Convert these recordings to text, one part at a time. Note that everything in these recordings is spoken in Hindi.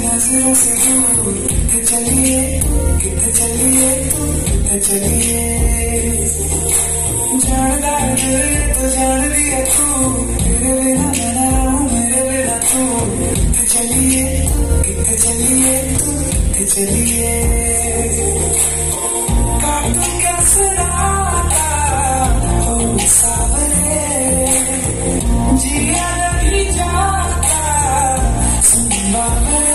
नजरों से दूर कितने चलिए तू कितने चलिए जानदा है दिल तो जान दिया तू तेरे बिना मैं ना रहूं मेरे बिना तू कितने चलिए तू कितने चलिए काटूं क्या सुनाता ओ सावरे जिया नहीं जाता सुन बावरे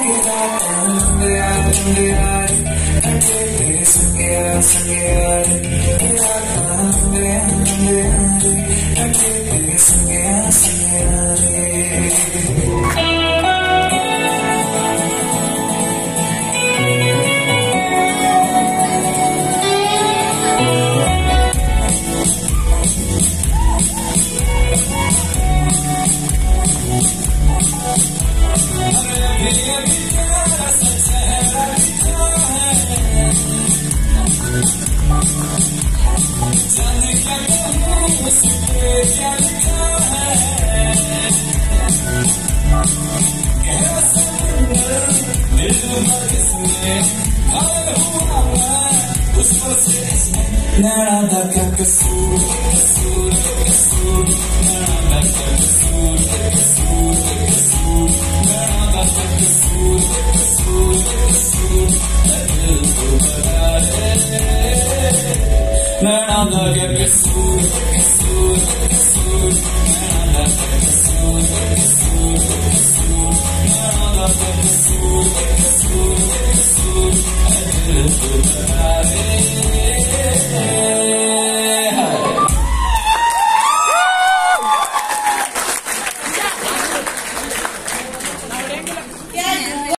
नैना दा क्या कसूर कसूर कसूर नैना दा क्या कसूर कसूर कसूर नैना दा क्या कसूर कसूर कसूर दिल को बता दे नैना दा क्या कसूर कसूर कसूर नैना दा क्या कसूर कसूर कसूर नैना दा क्या कसूर कसूर कसूर दिल को बता